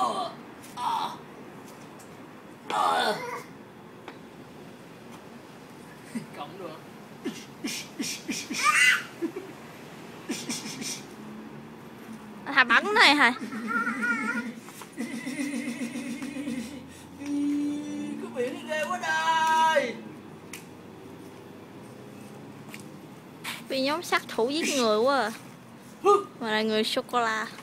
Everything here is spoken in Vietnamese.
Cổng được. Thà bắn này hả? Cái biển này ghê quá trời. Vì nhóm sát thủ giết người quá à. Mà là người sô cô la.